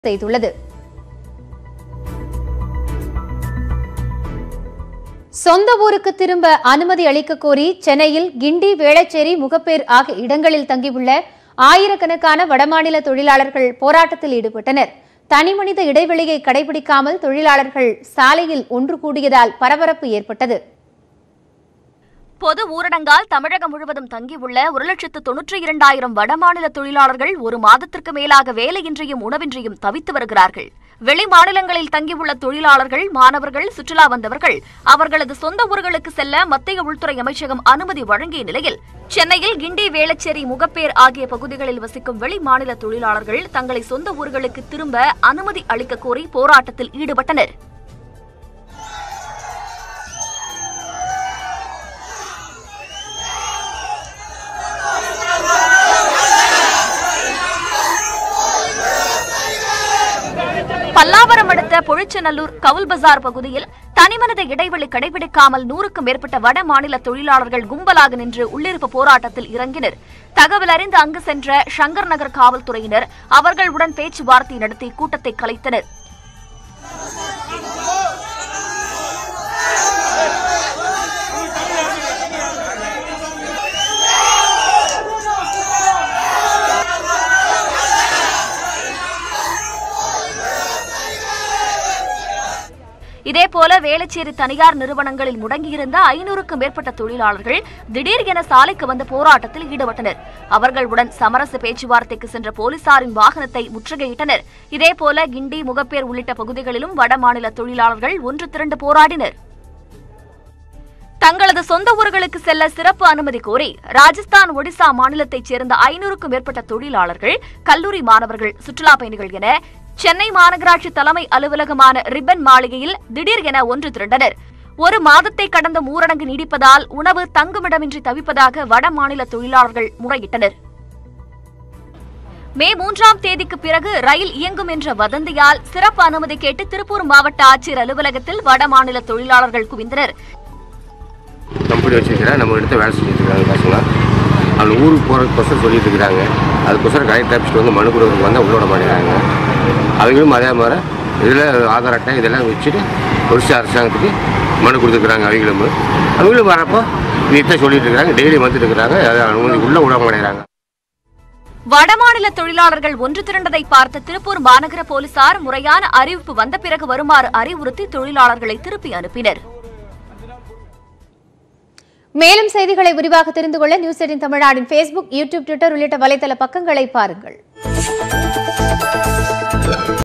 செய்துள்ளது. சொந்த ஊருக்கு திரும்ப அனுமதி அளிக்க கோரி சென்னையில் கிண்டி, வேளச்சேரி, முகப்பேர் ஆகிய இடங்களில் தங்கியுள்ள ஆயிரக்கணக்கான வடமாநில தொழிலாளர்கள் போராட்டத்தில் ஈடுபட்டனர். தனிமனித இடைவெளியை கடைபிடிக்காமல் தொழிலாளர்கள் சாலையில் ஒன்று கூடியதால் பரபரப்பு ஏற்பட்டது. பொது ஊரடங்கால் தமிழகம் முழுவதும் தங்கியுள்ள 1,92,000 வடமாநில தொழிலாளர்கள் ஒரு மாதத்திற்கு மேலாக வேலையின்றியும் உணவின்றியும் தவித்து வருகிறார்கள். வெளி மாநிலங்களில் தங்கியுள்ள தொழிலாளர்கள், மாணவர்கள், சுற்றுலா வந்தவர்கள் அவர்களது சொந்த ஊர்களுக்கு செல்ல மத்திய உள்துறை அமைச்சகம் அனுமதி வழங்கிய நிலையில் சென்னையில் கிண்டி, வேளச்சேரி, முகப்பேர் ஆகிய பகுதிகளில் வசிக்கும் வெளி மாநில தொழிலாளர்கள் தங்களை சொந்த ஊர்களுக்கு திரும்ப அனுமதி அளிக்க கோரி போராட்டத்தில் ஈடுபட்டனர். பல்லாவரம் அடுத்த பொழிச்சநல்லூர் கவுல் பஜார் பகுதியில் தனிமனித இடைவெளி கடைபிடிக்காமல் 100க்கும் மேற்பட்ட வட மாநில தொழிலாளர்கள் கும்பலாக நின்று உள்ளிருப்பு போராட்டத்தில் இறங்கினர். தகவல் அறிந்து அங்கு சென்ற சங்கர் நகர் காவல்துறையினர் அவர்களுடன் பேச்சுவார்த்தை நடத்தி கூட்டத்தை கலைத்தனர். இதேபோல வேளச்சேரி தனியார் நிறுவனங்களில் முடங்கியிருந்த 500க்கும் மேற்பட்ட தொழிலாளர்கள் திடீர் என சாலைக்கு வந்து போராட்டத்தில் ஈடுபட்டனர். அவர்களுடன் சமரச பேச்சுவார்த்தைக்கு சென்ற போலீசாரின் வாகனத்தை முற்றுகையிட்டனர். இதேபோல கிண்டி, முகப்பேர் உள்ளிட்ட பகுதிகளிலும் வடமாநில தொழிலாளர்கள் ஒன்று திரண்டு போராடினர். தங்களது சொந்த ஊர்களுக்கு செல்ல சிறப்பு அனுமதி கோரி ராஜஸ்தான், ஒடிசா மாநிலத்தைச் சேர்ந்த 500க்கும் மேற்பட்ட தொழிலாளர்கள், கல்லூரி மாணவர்கள், சுற்றுலா பயணிகள் என சென்னை மாநகராட்சி தலைமை அலுவலகமான ரிப்பன் மாளிகையில் திடீர் என ஒன்று திரண்டனர். ஒரு மாதத்தை கடந்த ஊரடங்கு நீடிப்பதால் உணவு, தங்குமிடமின்றி தவிப்பதாக வட மாநில தொழிலாளர்கள் முறையிட்டனர். மே 3ஆம் தேதிக்கு பிறகு ரயில் இயங்கும் என்ற வதந்தியால் சிறப்பு அனுமதி கேட்டு திருப்பூர் மாவட்ட ஆட்சியர் அலுவலகத்தில் வட மாநில தொழிலாளர்கள் குவிந்தனர். கம்பெனி வச்சிருக்கிறேன், நம்ம எடுத்து வேலை செஞ்சுட்டு இருக்காங்க பசங்க. அவங்க ஊருக்கு போகிறதுக்கொசரம் சொல்லிட்டு இருக்கிறாங்க. அதுக்கொசரம் கலெக்டர் ஆஃபீஸ்க்கு வந்து மனு கொடுக்கறதுக்கு வந்தால் உள்ளோட மாட்டேங்கிறாங்க. அவங்களும் அதே மாதிரி இதில் ஆதார் அட்டை இதெல்லாம் வச்சுட்டு ஒரிசா அரசாங்கத்துக்கு மனு கொடுத்துருக்குறாங்க. அவங்களும் வரப்போ இதைத்தான் சொல்லிட்டு இருக்கிறாங்க. டெய்லி வந்துட்டு இருக்கிறாங்க. அதை அனுமதி உள்ள விட மாட்டேங்கிறாங்க. வடமாநில தொழிலாளர்கள் ஒன்று திரண்டதை பார்த்த திருப்பூர் மாநகர போலீசார் முறையான அறிவிப்பு வந்த பிறகு வருமாறு அறிவுறுத்தி தொழிலாளர்களை திருப்பி அனுப்பினர். மேலும் செய்திகளை விரிவாக தெரிந்து கொள்ள நியூஸ் 18 தமிழ்நாடின் Facebook, YouTube, Twitter உள்ளிட்ட வலைதள பக்கங்களை பாருங்கள்.